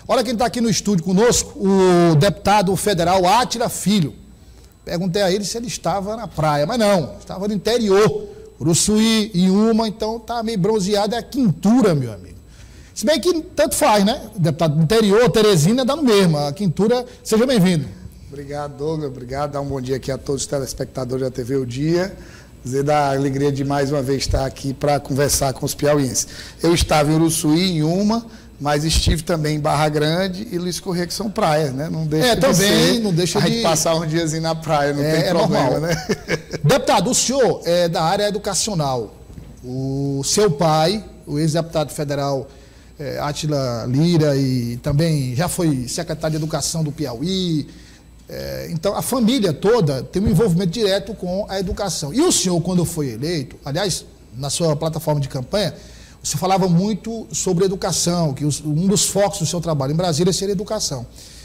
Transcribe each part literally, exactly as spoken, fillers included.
Olha quem está aqui no estúdio conosco, o deputado federal Átila Filho. Perguntei a ele se ele estava na praia, mas não, estava no interior, Uruçuí, Inhuma, então está meio bronzeado, é a quintura, meu amigo. Se bem que tanto faz, né? Deputado do interior, Teresina, dá no mesmo, a quintura, seja bem-vindo. Obrigado, Douglas, obrigado, dá um bom dia aqui a todos os telespectadores da T V O Dia. Dizer da alegria de mais uma vez estar aqui para conversar com os piauienses. Eu estava em Uruçuí, em Uma, mas estive também em Barra Grande e Luiz Corrêa, que são praias, né? Não deixa é, de também, ser, não deixa a de... gente passar um diazinho na praia, não é, tem problema, é normal. né? Deputado, o senhor é da área educacional. O seu pai, o ex-deputado federal é, Átila Lira, e também já foi secretário de Educação do Piauí. É, então, a família toda tem um envolvimento direto com a educação. E o senhor, quando foi eleito, aliás, na sua plataforma de campanha, você falava muito sobre educação, que os, um dos focos do seu trabalho em Brasília seria educação.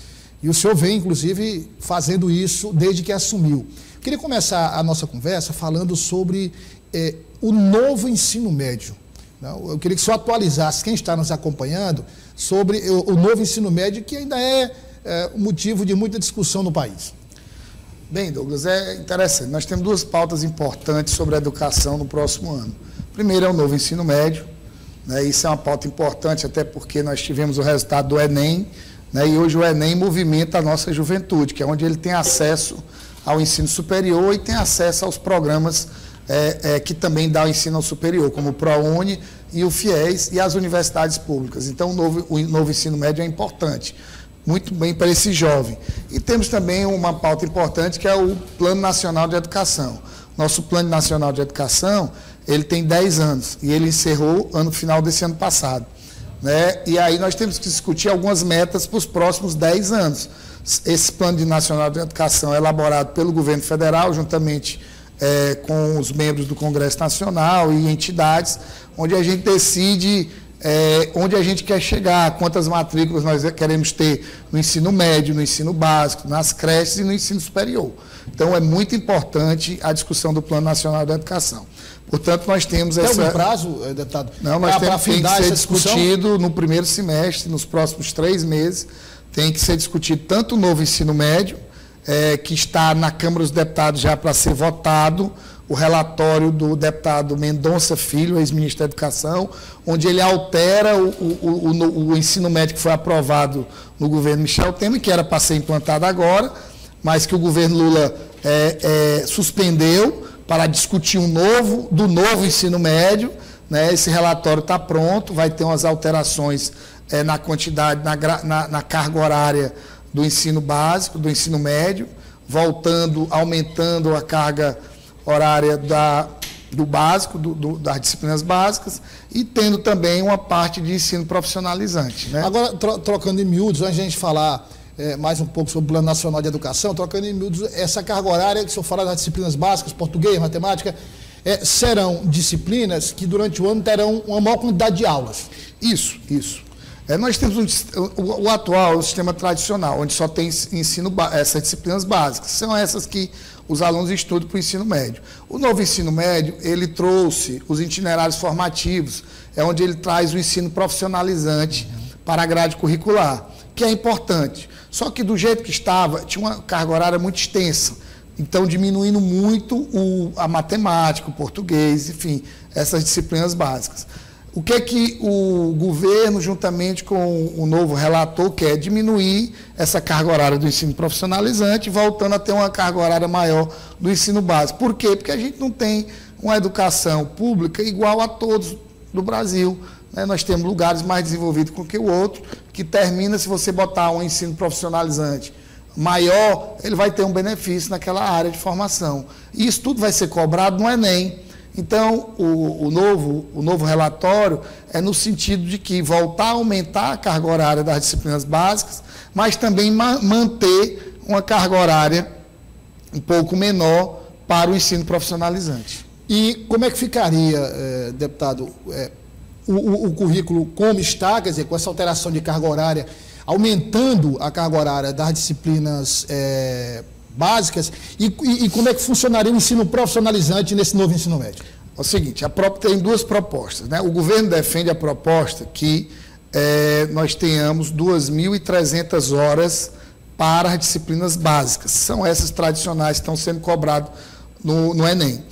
E o senhor vem, inclusive, fazendo isso desde que assumiu. Eu queria começar a nossa conversa falando sobre é, o novo ensino médio. Não? Eu queria que o senhor atualizasse quem está nos acompanhando sobre o, o novo ensino médio, que ainda é, é motivo de muita discussão no país. Bem, Douglas, é interessante. Nós temos duas pautas importantes sobre a educação no próximo ano. Primeiro é o novo ensino médio. Né, isso é uma pauta importante, até porque nós tivemos o resultado do Enem, né, e hoje o Enem movimenta a nossa juventude, que é onde ele tem acesso ao ensino superior e tem acesso aos programas é, é, que também dão o ensino superior, como o ProUni e o FIES e as universidades públicas. Então, o novo, o novo ensino médio é importante, muito bem para esse jovem. E temos também uma pauta importante, que é o Plano Nacional de Educação. Nosso Plano Nacional de Educação, ele tem dez anos e ele encerrou no final desse ano passado. Né? E aí nós temos que discutir algumas metas para os próximos dez anos. Esse Plano Nacional de Educação é elaborado pelo governo federal, juntamente é, com os membros do Congresso Nacional e entidades, onde a gente decide é, onde a gente quer chegar, quantas matrículas nós queremos ter no ensino médio, no ensino básico, nas creches e no ensino superior. Então, é muito importante a discussão do Plano Nacional da Educação. Portanto, nós temos Tem essa... algum prazo, deputado? Não, nós é, temos tem que ser discutido no primeiro semestre, nos próximos três meses, tem que ser discutido tanto o novo ensino médio, é, que está na Câmara dos Deputados já para ser votado, o relatório do deputado Mendonça Filho, ex-ministro da Educação, onde ele altera o, o, o, o ensino médio que foi aprovado no governo Michel Temer, que era para ser implantado agora, mas que o governo Lula é, é, suspendeu para discutir um novo, do novo ensino médio. Né? Esse relatório está pronto, vai ter umas alterações é, na quantidade, na, na, na carga horária do ensino básico, do ensino médio, voltando, aumentando a carga horária da, do básico, do, do, das disciplinas básicas, e tendo também uma parte de ensino profissionalizante. Né? Agora, tro, trocando em miúdos, antes de a gente falar é, mais um pouco sobre o Plano Nacional de Educação, trocando em miúdos, essa carga horária que o senhor fala das disciplinas básicas, português, matemática, é, serão disciplinas que durante o ano terão uma maior quantidade de aulas. Isso, isso. É, nós temos um, o, o atual, o sistema tradicional, onde só tem ensino, essas disciplinas básicas, são essas que os alunos estudam para o ensino médio. O novo ensino médio, ele trouxe os itinerários formativos, é onde ele traz o ensino profissionalizante para a grade curricular, que é importante. Só que do jeito que estava, tinha uma carga horária muito extensa, então diminuindo muito o, a matemática, o português, enfim, essas disciplinas básicas. O que é que o governo, juntamente com o novo relator, quer? Diminuir essa carga horária do ensino profissionalizante, voltando a ter uma carga horária maior do ensino básico. Por quê? Porque a gente não tem uma educação pública igual a todos do Brasil. Né? Nós temos lugares mais desenvolvidos com que o outro, que termina, se você botar um ensino profissionalizante maior, ele vai ter um benefício naquela área de formação. E isso tudo vai ser cobrado no Enem. Então, o, o, novo, o novo relatório é no sentido de que voltar a aumentar a carga horária das disciplinas básicas, mas também ma manter uma carga horária um pouco menor para o ensino profissionalizante. E como é que ficaria, eh, deputado, eh, o, o, o currículo como está, quer dizer, com essa alteração de carga horária, aumentando a carga horária das disciplinas eh, básicas, e, e, e como é que funcionaria o ensino profissionalizante nesse novo ensino médio? É o seguinte, a própria tem duas propostas. Né? O governo defende a proposta que é, nós tenhamos duas mil e trezentas horas para as disciplinas básicas. São essas tradicionais que estão sendo cobradas no, no Enem.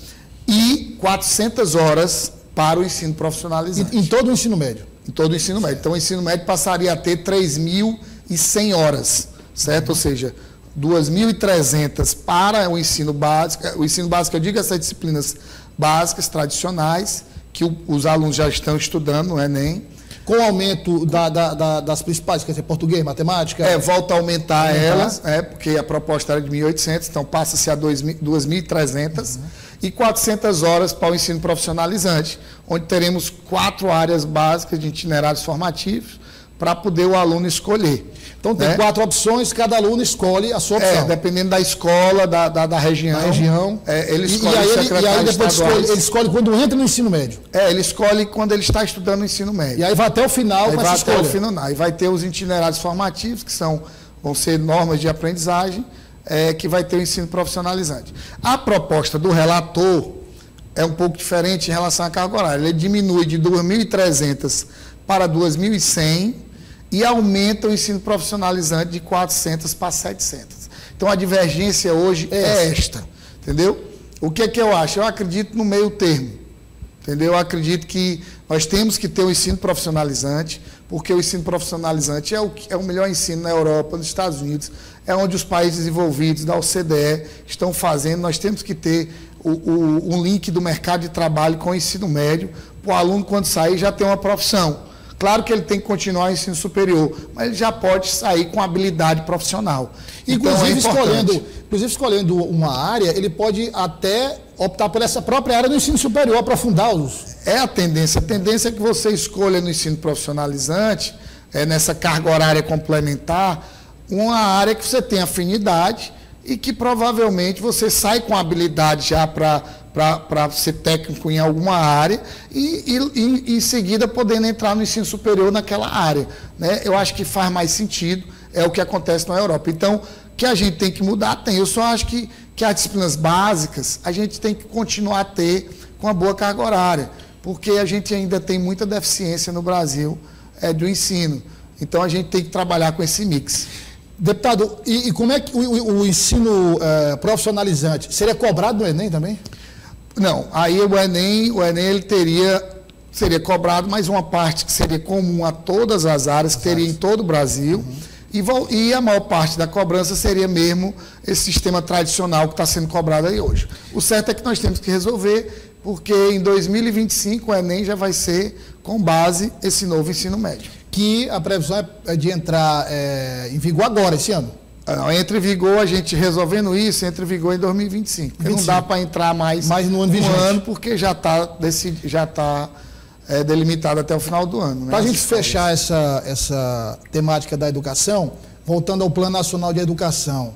E quatrocentas horas para o ensino profissionalizante. Em, em todo o ensino médio? Em todo o ensino médio. Então, o ensino médio passaria a ter três mil e cem horas, certo? Ou seja, duas mil e trezentas para o ensino básico. O ensino básico, eu digo essas disciplinas básicas, tradicionais, que o, os alunos já estão estudando no Enem. Com o aumento da, da, da, das principais, quer dizer, português, matemática? É, volta a aumentar, aumentar. elas, é, porque a proposta era de mil e oitocentas, então passa-se a duas mil e trezentas, uhum. E quatrocentas horas para o ensino profissionalizante, onde teremos quatro áreas básicas de itinerários formativos para poder o aluno escolher. Então tem né? quatro opções, cada aluno escolhe a sua opção. É, dependendo da escola, da, da, da região. Da região. É, ele escolhe e, e aí, ele, e aí depois escolhe, ele escolhe quando entra no ensino médio. É, ele escolhe quando ele está estudando no ensino médio. E aí vai até o final aí com vai essa até escolha. o final. Aí vai ter os itinerários formativos, que são, vão ser normas de aprendizagem, é, que vai ter o ensino profissionalizante. A proposta do relator é um pouco diferente em relação à carga horária. Ele diminui de duas mil e trezentas para duas mil e cem e aumenta o ensino profissionalizante de quatrocentas para setecentas. Então, a divergência hoje é, é esta, entendeu? O que é que eu acho? Eu acredito no meio termo, entendeu? Eu acredito que nós temos que ter o ensino profissionalizante, porque o ensino profissionalizante é o, é o melhor ensino na Europa, nos Estados Unidos, é onde os países desenvolvidos da O C D E estão fazendo. Nós temos que ter o, o, um link do mercado de trabalho com o ensino médio, para o aluno, quando sair, já ter uma profissão. Claro que ele tem que continuar o ensino superior, mas ele já pode sair com habilidade profissional. Inclusive, então, é escolhendo, inclusive escolhendo uma área, ele pode até optar por essa própria área do ensino superior, aprofundar os... É a tendência. A tendência é que você escolha no ensino profissionalizante, é, nessa carga horária complementar, uma área que você tem afinidade e que provavelmente você sai com habilidade já para... para ser técnico em alguma área e, e, e, em seguida, podendo entrar no ensino superior naquela área. Né? Eu acho que faz mais sentido, é o que acontece na Europa. Então, que a gente tem que mudar, tem. Eu só acho que, que as disciplinas básicas, a gente tem que continuar a ter com a boa carga horária, porque a gente ainda tem muita deficiência no Brasil é, do ensino. Então, a gente tem que trabalhar com esse mix. Deputado, e, e como é que o, o, o ensino é, profissionalizante seria cobrado no Enem também? Não, aí o Enem, o Enem ele teria, seria cobrado, mas uma parte que seria comum a todas as áreas, que teria em todo o Brasil, uhum. e, e a maior parte da cobrança seria mesmo esse sistema tradicional que está sendo cobrado aí hoje. O certo é que nós temos que resolver, porque em dois mil e vinte e cinco o Enem já vai ser com base esse novo ensino médio. Que a previsão é de entrar é, em vigor agora, esse ano? Entre em vigor, a gente resolvendo isso, entra em vigor em dois mil e vinte e cinco. Porque não dá para entrar mais, mais no ano, um ano, porque já está já tá, é, delimitado até o final do ano. Né? Para a gente fechar essa, essa temática da educação, voltando ao Plano Nacional de Educação,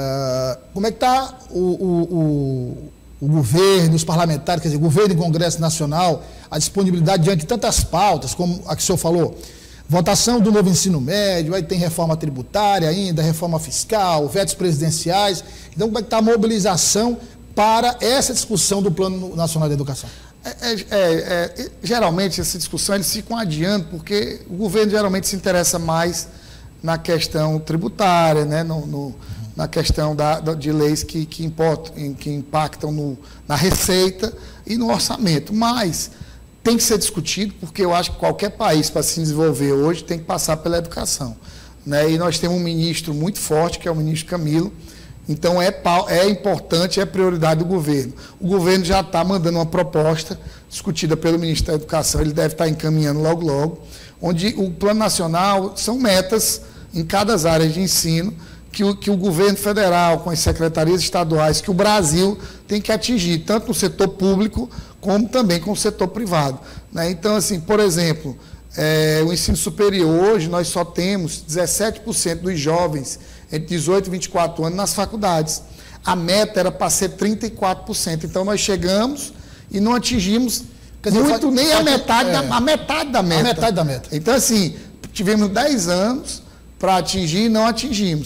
uh, como é que está o, o, o, o governo, os parlamentares, quer dizer, o governo e o Congresso Nacional, a disponibilidade diante de tantas pautas, como a que o senhor falou? Votação do novo ensino médio, aí tem reforma tributária ainda, reforma fiscal, vetos presidenciais. Então, como é que está a mobilização para essa discussão do Plano Nacional de Educação? É, é, é, geralmente, essa discussão eles ficam adiando, porque o governo geralmente se interessa mais na questão tributária, né, no, no, na questão da, de leis que, que, importam, que impactam no, na receita e no orçamento. Mas tem que ser discutido, porque eu acho que qualquer país, para se desenvolver hoje, tem que passar pela educação. Né? E nós temos um ministro muito forte, que é o ministro Camilo. Então, é, é importante, é prioridade do governo. O governo já está mandando uma proposta, discutida pelo ministro da Educação, ele deve estar encaminhando logo, logo, onde o Plano Nacional são metas em cada área de ensino, que o, que o governo federal, com as secretarias estaduais, que o Brasil tem que atingir, tanto no setor público, como também com o setor privado. Né? Então, assim, por exemplo, é, o ensino superior hoje, nós só temos dezessete por cento dos jovens entre dezoito e vinte e quatro anos nas faculdades. A meta era para ser trinta e quatro por cento. Então, nós chegamos e não atingimos Quer dizer, muito, nem a metade, é, da, a metade da meta. A metade da meta. Então, assim, tivemos dez anos para atingir e não atingimos.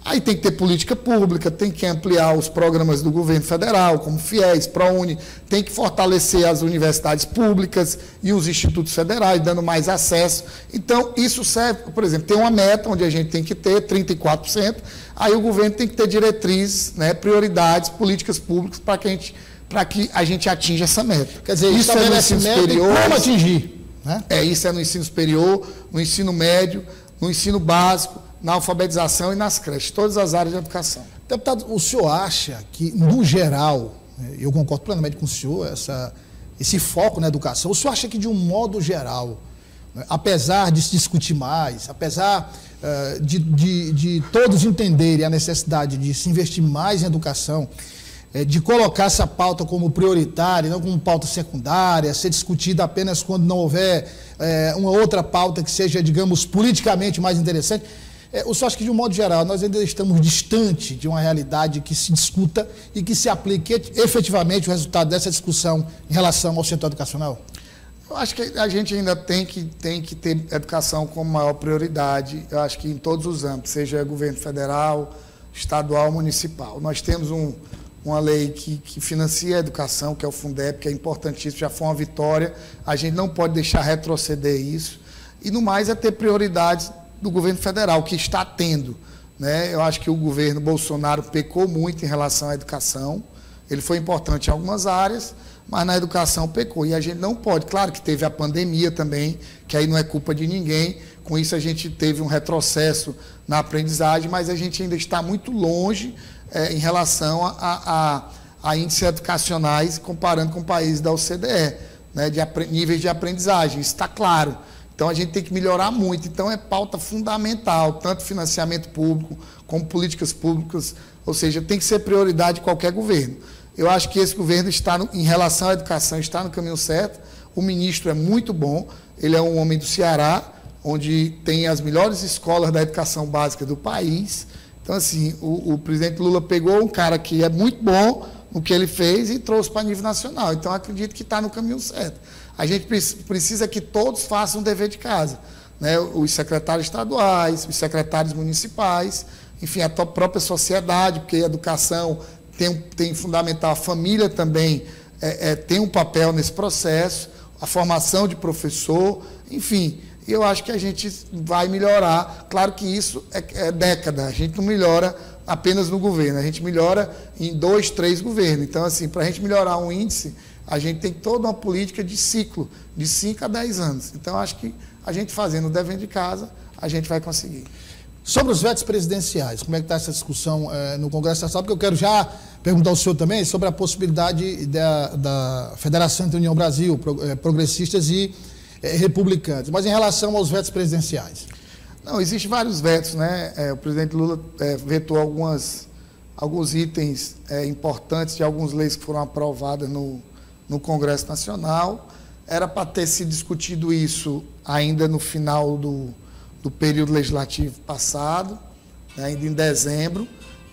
Aí tem que ter política pública, tem que ampliar os programas do governo federal, como FIES, ProUni, tem que fortalecer as universidades públicas e os institutos federais, dando mais acesso. Então, isso serve, por exemplo, tem uma meta onde a gente tem que ter trinta e quatro por cento, aí o governo tem que ter diretrizes, né, prioridades, políticas públicas para que a gente, para que a gente atinja essa meta. Quer dizer, isso é no ensino superior, como atingir, né? É, isso é no ensino superior, no ensino médio, no ensino básico, na alfabetização e nas creches, todas as áreas de educação. Deputado, o senhor acha que, no geral, eu concordo plenamente com o senhor, essa, esse foco na educação, o senhor acha que, de um modo geral, né, apesar de se discutir mais, apesar uh, de, de, de todos entenderem a necessidade de se investir mais em educação, eh, de colocar essa pauta como prioritária, não como pauta secundária, ser discutida apenas quando não houver eh, uma outra pauta que seja, digamos, politicamente mais interessante, É, o senhor acha que, de um modo geral, nós ainda estamos distante de uma realidade que se discuta e que se aplique efetivamente o resultado dessa discussão em relação ao setor educacional? Eu acho que a gente ainda tem que, tem que ter educação como maior prioridade, eu acho que em todos os âmbitos, seja governo federal, estadual, municipal. Nós temos um, uma lei que, que financia a educação, que é o Fundeb, que é importantíssimo, já foi uma vitória, a gente não pode deixar retroceder isso. E, no mais, é ter prioridades do governo federal, que está tendo, né? Eu acho que o governo Bolsonaro pecou muito em relação à educação, ele foi importante em algumas áreas, mas na educação pecou, e a gente não pode, claro que teve a pandemia também, que aí não é culpa de ninguém, com isso a gente teve um retrocesso na aprendizagem, mas a gente ainda está muito longe é, em relação a, a, a índices educacionais, comparando com países da O C D E, né, de níveis de aprendizagem, isso está claro. Então, a gente tem que melhorar muito. Então, é pauta fundamental, tanto financiamento público como políticas públicas, ou seja, tem que ser prioridade de qualquer governo. Eu acho que esse governo, está no, em relação à educação, está no caminho certo. O ministro é muito bom, ele é um homem do Ceará, onde tem as melhores escolas da educação básica do país. Então, assim, o, o presidente Lula pegou um cara que é muito bom no que ele fez e trouxe para nível nacional. Então, acredito que está no caminho certo. A gente precisa que todos façam o dever de casa, né? Os secretários estaduais, os secretários municipais, enfim, a própria sociedade, porque a educação tem, tem fundamental, a família também é, é, tem um papel nesse processo, a formação de professor, enfim, eu acho que a gente vai melhorar. Claro que isso é, é década, a gente não melhora apenas no governo, a gente melhora em dois, três governos. Então, assim, para a gente melhorar um índice, a gente tem toda uma política de ciclo, de cinco a dez anos. Então, acho que a gente fazendo o dever de casa, a gente vai conseguir. Sobre os vetos presidenciais, como é que está essa discussão eh, no Congresso Nacional? Porque eu quero já perguntar ao senhor também sobre a possibilidade da, da Federação entre União Brasil, progressistas e eh, republicanos. Mas em relação aos vetos presidenciais? Não, existem vários vetos, né? É, o presidente Lula é, vetou algumas, alguns itens é, importantes de algumas leis que foram aprovadas no, no Congresso Nacional. Era para ter se discutido isso ainda no final do, do período legislativo passado, né, ainda em dezembro,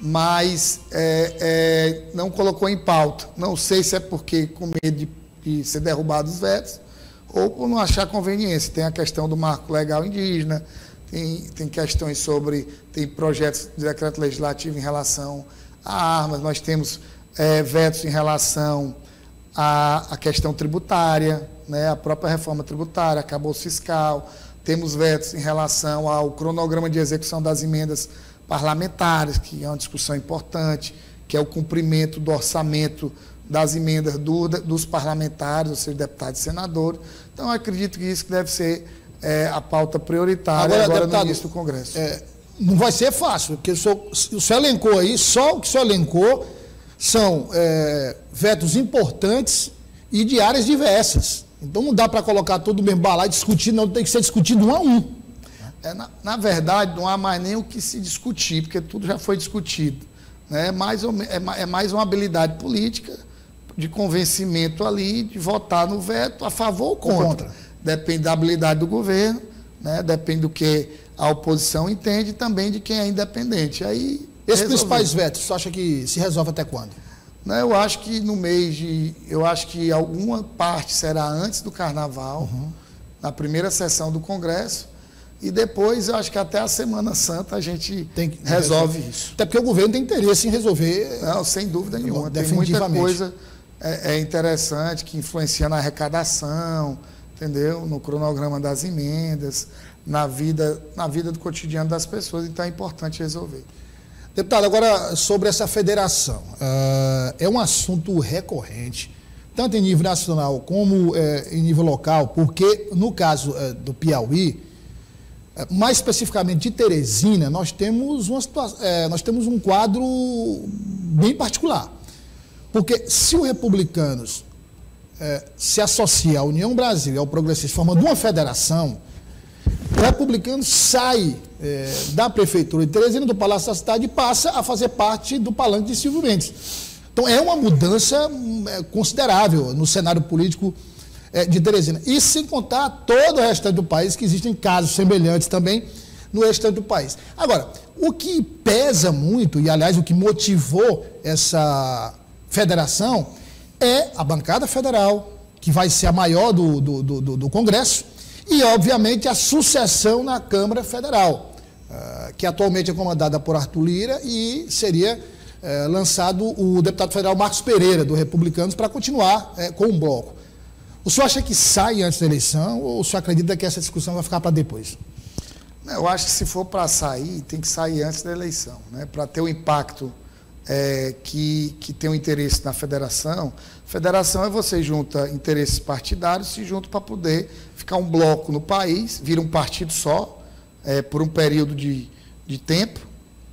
mas é, é, não colocou em pauta. Não sei se é porque com medo de, de ser derrubados os vetos ou por não achar conveniência. Tem a questão do marco legal indígena, tem, tem questões sobre, tem projetos de decreto legislativo em relação a armas, nós temos é, vetos em relação à, à questão tributária, né, a própria reforma tributária, acabouço fiscal, temos vetos em relação ao cronograma de execução das emendas parlamentares, que é uma discussão importante, que é o cumprimento do orçamento das emendas do, dos parlamentares, ou seja, deputados e senadores. Então, eu acredito que isso deve ser é, a pauta prioritária agora, agora deputado, no início do Congresso. É, não vai ser fácil, porque o senhor, o senhor elencou aí, só o que o senhor elencou são é, vetos importantes e de áreas diversas. Então, não dá para colocar todo o mesmo balaio e discutir, não, tem que ser discutido um a um. É, na, na verdade, não há mais nem o que se discutir, porque tudo já foi discutido. Né? É, mais, é, é mais uma habilidade política de convencimento ali, de votar no veto a favor ou contra. contra. Depende da habilidade do governo, né? Depende do que a oposição entende e também de quem é independente. Aí, esses principais vetos, você acha que se resolve até quando? Eu acho que no mês de... Eu acho que alguma parte será antes do Carnaval, uhum. na primeira sessão do Congresso, e depois eu acho que até a Semana Santa a gente tem que resolve resolver. isso. Até porque o governo tem interesse em resolver. Não, sem dúvida nenhuma. Tem muita coisa é, é interessante que influencia na arrecadação, entendeu? No cronograma das emendas, na vida, na vida do cotidiano das pessoas, então é importante resolver. Deputado, agora sobre essa federação, uh, é um assunto recorrente, tanto em nível nacional como uh, em nível local, porque no caso uh, do Piauí, uh, mais especificamente de Teresina, nós temos, uma situação, uh, nós temos um quadro bem particular. Porque se os republicanos uh, se associam à União Brasil e ao Progressista formando uma federação, o republicano sai é, da Prefeitura de Teresina, do Palácio da Cidade, e passa a fazer parte do palanque de Silvio Mendes. Então, é uma mudança é, considerável no cenário político é, de Teresina. E sem contar todo o restante do país, que existem casos semelhantes também no restante do país. Agora, o que pesa muito, e aliás, o que motivou essa federação, é a bancada federal, que vai ser a maior do, do, do, do Congresso, e, obviamente, a sucessão na Câmara Federal, uh, que atualmente é comandada por Arthur Lira e seria uh, lançado o deputado federal Marcos Pereira, do Republicanos, para continuar uh, com o bloco. O senhor acha que sai antes da eleição ou o senhor acredita que essa discussão vai ficar para depois? Eu acho que se for para sair, tem que sair antes da eleição, né? Para ter o impacto é, que, que tem o interesse na federação. Federação é você junta interesses partidários, se junta para poder ficar um bloco no país, vira um partido só, é, por um período de, de tempo,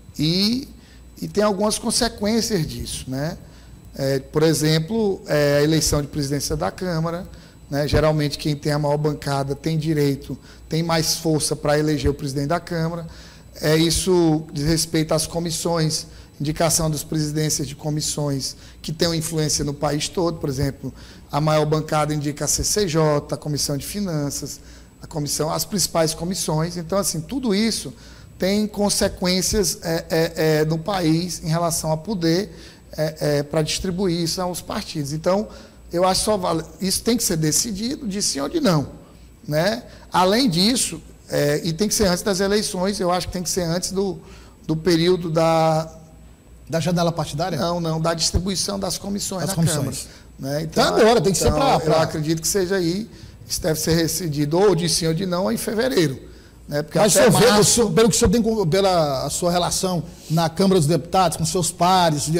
e, e tem algumas consequências disso, né? É, por exemplo, é, a eleição de presidência da Câmara, né? Geralmente quem tem a maior bancada tem direito, tem mais força para eleger o presidente da Câmara. É, isso diz respeito às comissões, indicação das presidências de comissões que têm influência no país todo. Por exemplo, a maior bancada indica a C C J, a Comissão de Finanças, a comissão, as principais comissões. Então, assim, tudo isso tem consequências é, é, é, no país em relação a poder é, é, para distribuir isso aos partidos. Então, eu acho que só vale, isso tem que ser decidido de sim ou de não, né? Além disso, é, e tem que ser antes das eleições, eu acho que tem que ser antes do, do período da... Da janela partidária? Não, não, da distribuição das comissões das na comissões. Câmara. Né? Então, então agora, tem que então, ser para... Eu acredito que seja aí, isso deve ser decidido ou de sim ou de não em fevereiro. Né? Porque Mas até o senhor março... vê, pelo que o senhor tem, pela a sua relação na Câmara dos Deputados, com seus pares, de,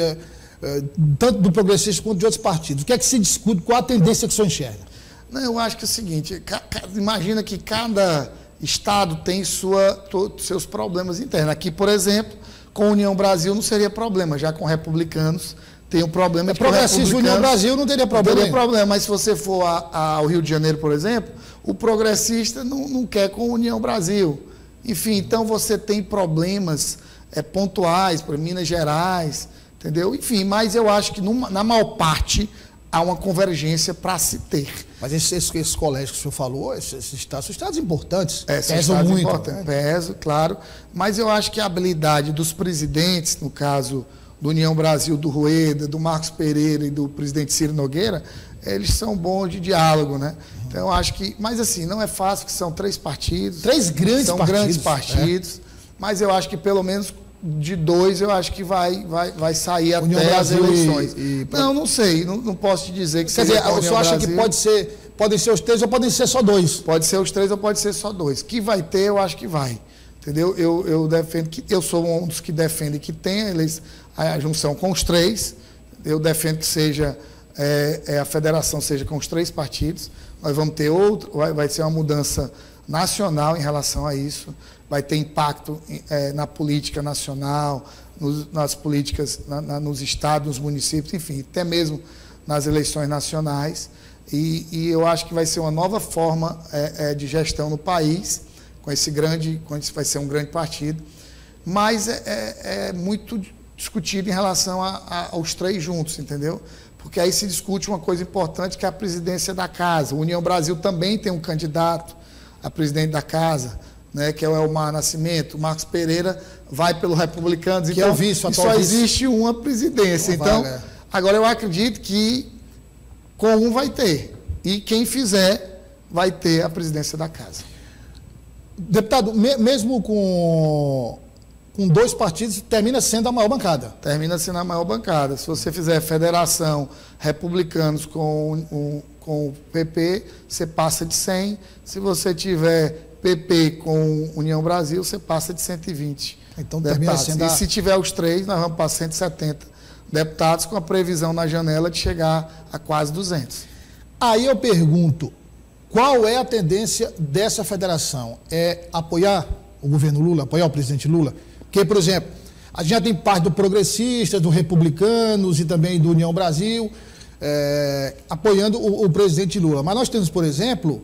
tanto do progressista quanto de outros partidos, o que é que se discute, qual a tendência que o senhor enxerga? Não, eu acho que é o seguinte, imagina que cada estado tem sua, todos seus problemas internos. Aqui, por exemplo, com a União Brasil não seria problema, já com republicanos tem um problema. É progressista, União Brasil não teria problema. Não teria problema, mas se você for a, a, ao Rio de Janeiro, por exemplo, o progressista não, não quer com a União Brasil. Enfim, então você tem problemas é, pontuais, para Minas Gerais, entendeu? Enfim, mas eu acho que numa, na maior parte há uma convergência para se ter. Mas esses, esses, esses colégios que o senhor falou, esses, esses estados, são estados importantes, é, pesam muito. Né? Pesam, claro, mas eu acho que a habilidade dos presidentes, no caso do União Brasil, do Rueda, do Marcos Pereira e do presidente Ciro Nogueira, eles são bons de diálogo, né? Então eu acho que, mas assim, não é fácil, que são três partidos. Três grandes são partidos. grandes partidos, é. Mas eu acho que pelo menos de dois, eu acho que vai, vai, vai sair União até Brasil as eleições. E, e... Não, não sei, não, não posso te dizer que Quer dizer, o senhor acha Brasil. que pode ser, podem ser os três ou podem ser só dois? Pode ser os três ou pode ser só dois. Que vai ter, eu acho que vai. Entendeu? Eu, eu defendo que, eu sou um dos que defende que tenha a, a junção com os três. Eu defendo que seja, é, é, a federação seja com os três partidos. Nós vamos ter outro, vai, vai ser uma mudança nacional em relação a isso. Vai ter impacto é, na política nacional, nos, nas políticas, na, na, nos estados, nos municípios, enfim, até mesmo nas eleições nacionais. E, e eu acho que vai ser uma nova forma é, é, de gestão no país, com esse grande, com esse vai ser um grande partido. Mas é, é, é muito discutido em relação a, a, aos três juntos, entendeu? Porque aí se discute uma coisa importante, que é a presidência da casa. O União Brasil também tem um candidato a presidente da casa, né, que é o Elmar Nascimento. O Marcos Pereira vai pelo Republicanos. Que então, é o vice, e só existe uma presidência. Uma então, vaga. Agora eu acredito que com um vai ter. E quem fizer vai ter a presidência da casa. Deputado, me, mesmo com, com dois partidos, termina sendo a maior bancada. Termina sendo a maior bancada. Se você fizer federação republicanos com, um, com o P P, você passa de cem. Se você tiver P P com União Brasil, você passa de cento e vinte. Então, termina sendo a... E se tiver os três, nós vamos para cento e setenta deputados, com a previsão na janela de chegar a quase duzentos. Aí eu pergunto, qual é a tendência dessa federação? É apoiar o governo Lula, apoiar o presidente Lula? Porque, por exemplo, a gente já tem parte do Progressistas, do Republicanos e também do União Brasil, é, apoiando o, o presidente Lula. Mas nós temos, por exemplo,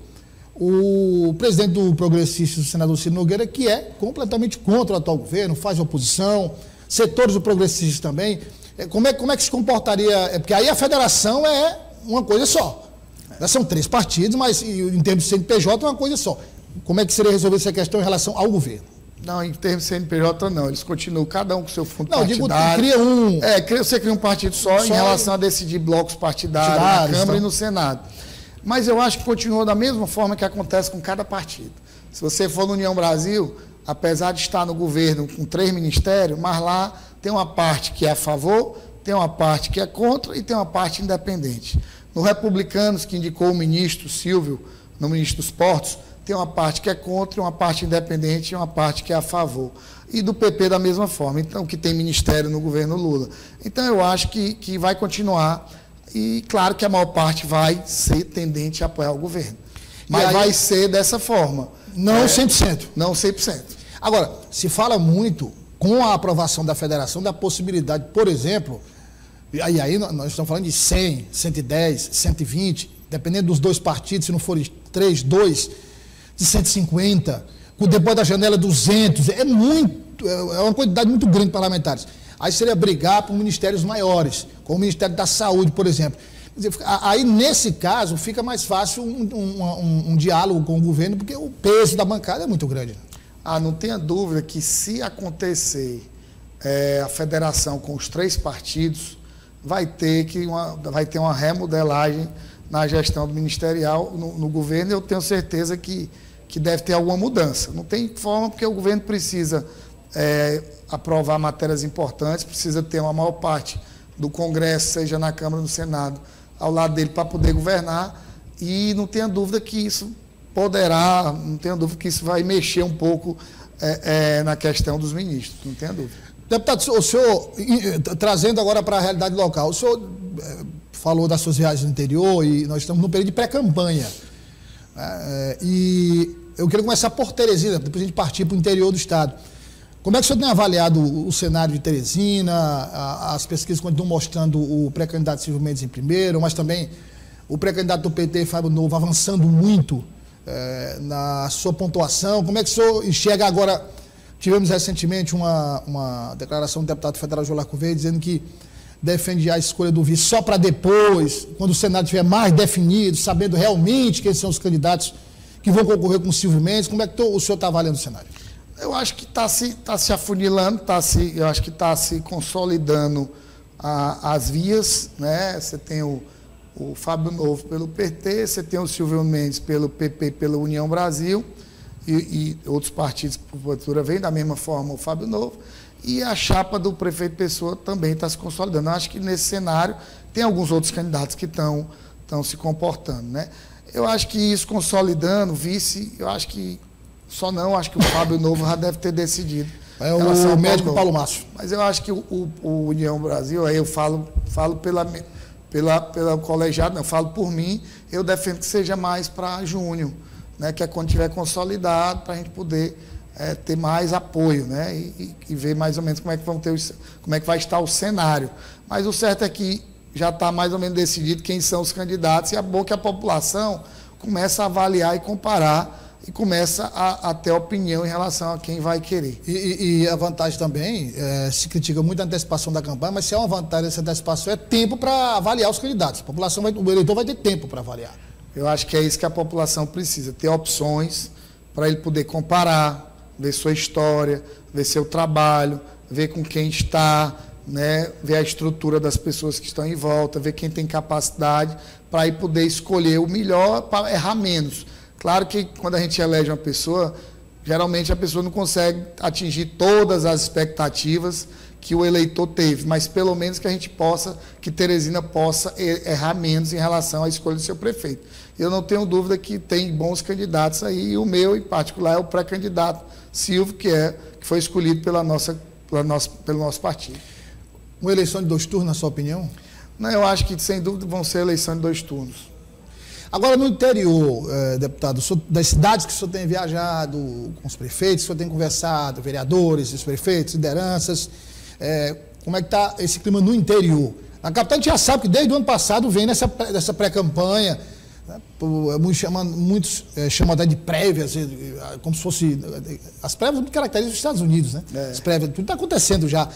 o presidente do Progressistas, o senador Ciro Nogueira, que é completamente contra o atual governo, faz oposição, setores do Progressistas também. É, como, é, como é que se comportaria? É, porque aí a federação é uma coisa só. É. São três partidos, mas em termos de C N P J é uma coisa só. Como é que seria resolver essa questão em relação ao governo? Não, em termos de C N P J não, eles continuam cada um com seu fundo não, partidário. Digo, cria um... É, você cria um partido só, só em relação a decidir blocos partidários, partidários na Câmara então... e no Senado. Mas eu acho que continua da mesma forma que acontece com cada partido. Se você for no União Brasil, apesar de estar no governo com três ministérios, mas lá tem uma parte que é a favor, tem uma parte que é contra e tem uma parte independente. No Republicanos, que indicou o ministro Silvio, no ministro dos Portos, tem uma parte que é contra, uma parte independente e uma parte que é a favor. E do P P da mesma forma, então, que tem ministério no governo Lula. Então, eu acho que, que vai continuar e, claro, que a maior parte vai ser tendente a apoiar o governo. Mas aí, vai ser dessa forma. Não é, cem por cento. Não cem por cento. Agora, se fala muito, com a aprovação da federação, da possibilidade, por exemplo... E aí, aí nós estamos falando de cem, cento e dez, cento e vinte, dependendo dos dois partidos, se não forem três, dois, de cento e cinquenta, depois da janela duzentos, é muito, é uma quantidade muito grande de parlamentares. Aí seria brigar por ministérios maiores, como o Ministério da Saúde, por exemplo. Aí, nesse caso, fica mais fácil um, um, um, um diálogo com o governo, porque o peso da bancada é muito grande. Ah, não tenha dúvida que se acontecer é, a federação com os três partidos, vai ter, que uma, vai ter uma remodelagem na gestão do ministerial, no, no governo, e eu tenho certeza que, que deve ter alguma mudança. Não tem forma, porque o governo precisa é, aprovar matérias importantes, precisa ter uma maior parte do Congresso, seja na Câmara ou no Senado, ao lado dele para poder governar, e não tenha dúvida que isso poderá, não tenha dúvida que isso vai mexer um pouco é, é, na questão dos ministros, não tenha dúvida. Deputado, o senhor, trazendo agora para a realidade local, o senhor é, falou das suas viagens no interior e nós estamos num período de pré-campanha. É, e eu queria começar por Teresina, depois a gente partir para o interior do estado. Como é que o senhor tem avaliado o, o cenário de Teresina? A, as pesquisas continuam mostrando o pré-candidato Silvio Mendes em primeiro, mas também o pré-candidato do P T, Fábio Novo, avançando muito é, na sua pontuação. Como é que o senhor enxerga agora? Tivemos recentemente uma, uma declaração do deputado federal Jolar Couveia dizendo que defende a escolha do vice só para depois, quando o Senado estiver mais definido, sabendo realmente quem são os candidatos que vão concorrer com o Silvio Mendes. Como é que o senhor está avaliando o cenário? Eu acho que está se, tá se afunilando, tá se, eu acho que está se consolidando a, as vias, né? Você tem o, o Fábio Novo pelo P T, você tem o Silvio Mendes pelo P P, pela União Brasil, e, e outros partidos, por porventura, vêm da mesma forma o Fábio Novo, e a chapa do prefeito Pessoa também está se consolidando. Eu acho que nesse cenário tem alguns outros candidatos que estão se comportando, né? Eu acho que isso consolidando, vice, eu acho que só não, acho que o Fábio Novo já deve ter decidido. É o médico Paulo Márcio. Mas eu acho que o, o, o União Brasil, aí eu falo, falo pela, pela, pela colegiada, não, eu falo por mim, eu defendo que seja mais para junho, né, que é quando tiver consolidado, para a gente poder é, ter mais apoio, né, e, e ver mais ou menos como é que vão ter os, como é que vai estar o cenário. Mas o certo é que já está mais ou menos decidido quem são os candidatos, e é bom que a população comece a avaliar e comparar e começa a, a ter opinião em relação a quem vai querer. E, e, e a vantagem também, é, se critica muito a antecipação da campanha, mas se é uma vantagem essa antecipação, é tempo para avaliar os candidatos. A população vai, o eleitor vai ter tempo para avaliar. Eu acho que é isso que a população precisa, ter opções para ele poder comparar, ver sua história, ver seu trabalho, ver com quem está, né, ver a estrutura das pessoas que estão em volta, ver quem tem capacidade, para aí poder escolher o melhor para errar menos. Claro que quando a gente elege uma pessoa, geralmente a pessoa não consegue atingir todas as expectativas que o eleitor teve, mas pelo menos que a gente possa, que Teresina possa errar menos em relação à escolha do seu prefeito. Eu não tenho dúvida que tem bons candidatos aí, e o meu, em particular, é o pré-candidato Silvio, que, é, que foi escolhido pela nossa, pela nossa, pelo nosso partido. Uma eleição de dois turnos, na sua opinião? Não, eu acho que, sem dúvida, vão ser eleição de dois turnos. Agora, no interior, eh, deputado, das cidades que o senhor tem viajado, com os prefeitos, o senhor tem conversado, vereadores, os prefeitos, lideranças, eh, como é que está esse clima no interior? A capital a gente já sabe que desde o ano passado vem nessa, nessa pré-campanha, né, muitos chamam, muitos, eh, chamam até de prévias, como se fosse... As prévias muito características dos Estados Unidos, né? É. As prévias, tudo está acontecendo já.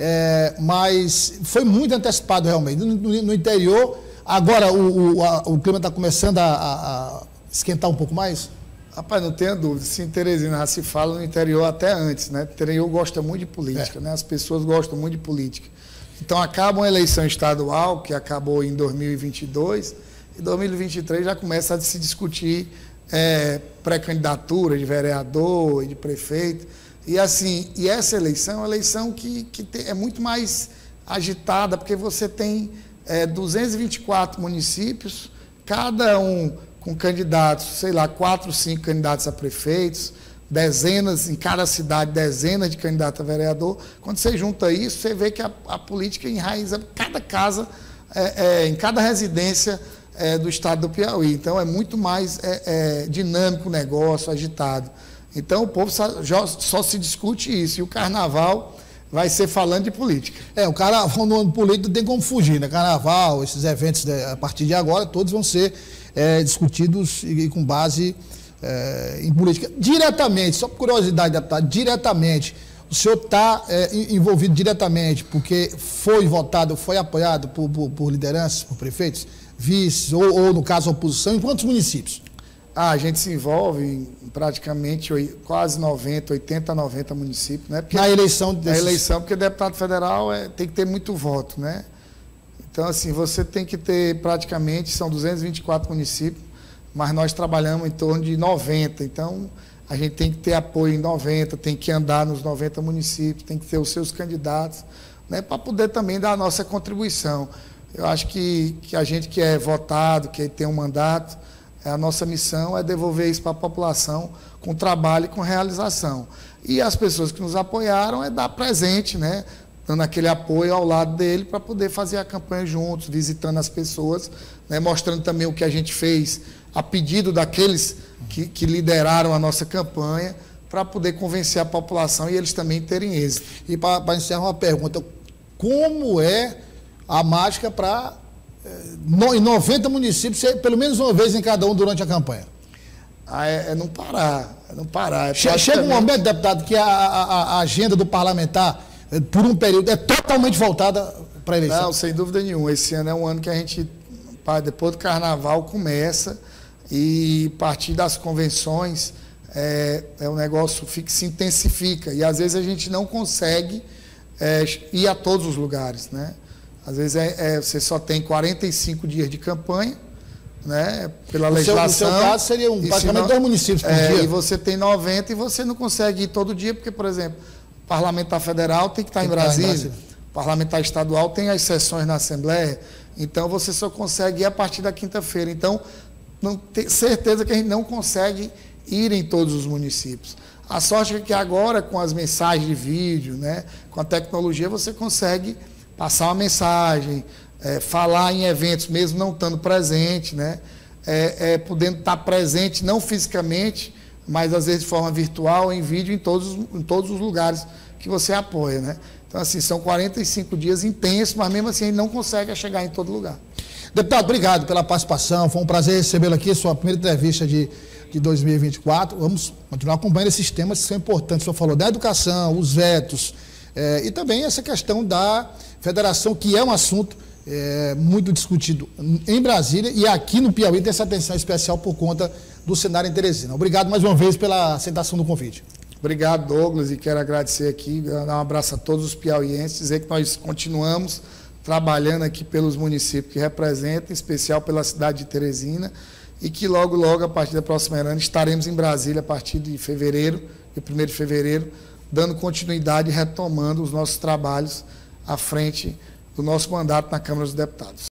É, mas foi muito antecipado realmente. No, no, no interior... Agora o, o, a, o clima está começando a, a, a esquentar um pouco mais? Rapaz, não tenha dúvida. Se em Teresina já se fala no interior até antes, né? O interior gosta muito de política, é. né? As pessoas gostam muito de política. Então acaba uma eleição estadual, que acabou em dois mil e vinte e dois, e dois mil e vinte e três já começa a se discutir é, pré-candidatura de vereador e de prefeito. E assim, e essa eleição é uma eleição que, que tem, é muito mais agitada, porque você tem... É, duzentos e vinte e quatro municípios, cada um com candidatos, sei lá, quatro, cinco candidatos a prefeitos, dezenas, em cada cidade, dezenas de candidatos a vereador. Quando você junta isso, você vê que a, a política enraiza cada casa, é, é, em cada residência é, do estado do Piauí. Então, é muito mais é, é, dinâmico o negócio, agitado. Então, o povo só, já, só se discute isso. E o carnaval... vai ser falando de política. É, o carnaval no ano político não tem como fugir, né? Carnaval, esses eventos, a partir de agora, todos vão ser é, discutidos e, e com base é, em política. Diretamente, só por curiosidade, deputado, diretamente, o senhor está é, envolvido diretamente, porque foi votado, foi apoiado por, por, por lideranças, por prefeitos, vices, ou, ou, no caso, a oposição, em quantos municípios? Ah, a gente se envolve em praticamente quase noventa, oitenta, noventa municípios, né? Porque na eleição desses... Na eleição, porque deputado federal é, tem que ter muito voto, né? Então, assim, você tem que ter praticamente, são duzentos e vinte e quatro municípios, mas nós trabalhamos em torno de noventa. Então, a gente tem que ter apoio em noventa, tem que andar nos noventa municípios, tem que ter os seus candidatos, né? Para poder também dar a nossa contribuição. Eu acho que, que a gente que é votado, que tem um mandato, a nossa missão é devolver isso para a população com trabalho e com realização. E as pessoas que nos apoiaram é dar presente, né? Dando aquele apoio ao lado dele para poder fazer a campanha juntos, visitando as pessoas, né? Mostrando também o que a gente fez a pedido daqueles que, que lideraram a nossa campanha, para poder convencer a população e eles também terem êxito. E para encerrar uma pergunta, como é a mágica para... em noventa municípios, pelo menos uma vez em cada um durante a campanha? Ah, é, é não parar, é não parar. É chega, chega um momento, deputado, que a, a, a agenda do parlamentar, por um período, é totalmente voltada para a eleição. Não, sem dúvida nenhuma. Esse ano é um ano que a gente, depois do carnaval, começa e a partir das convenções, é, é um negócio que se intensifica. E às vezes a gente não consegue é, ir a todos os lugares, né? Às vezes é, é, você só tem quarenta e cinco dias de campanha, né, pela no legislação. No seu caso, seria um, praticamente dois municípios por é, dia. E você tem noventa e você não consegue ir todo dia, porque, por exemplo, o parlamentar federal tem que estar, tem em, Brasília, estar em Brasília, o parlamentar estadual tem as sessões na Assembleia, então você só consegue ir a partir da quinta-feira. Então, não tem certeza que a gente não consegue ir em todos os municípios. A sorte é que agora, com as mensagens de vídeo, né, com a tecnologia, você consegue passar uma mensagem, é, falar em eventos, mesmo não estando presente, né? É, é, podendo estar presente, não fisicamente, mas às vezes de forma virtual, em vídeo, em todos, em todos os lugares que você apoia, né? Então, assim, são quarenta e cinco dias intensos, mas mesmo assim a gente não consegue chegar em todo lugar. Deputado, obrigado pela participação, foi um prazer recebê-lo aqui, sua primeira entrevista de, de dois mil e vinte e quatro. Vamos continuar acompanhando esses temas que são importantes. O senhor falou da educação, os vetos, é, e também essa questão da federação, que é um assunto é, muito discutido em Brasília e aqui no Piauí tem essa atenção especial por conta do cenário em Teresina. Obrigado mais uma vez pela aceitação do convite. Obrigado, Douglas, e quero agradecer aqui, dar um abraço a todos os piauienses, dizer que nós continuamos trabalhando aqui pelos municípios que representam, em especial pela cidade de Teresina, e que logo, logo, a partir da próxima ano, estaremos em Brasília a partir de fevereiro dia primeiro de fevereiro, dando continuidade e retomando os nossos trabalhos à frente do nosso mandato na Câmara dos Deputados.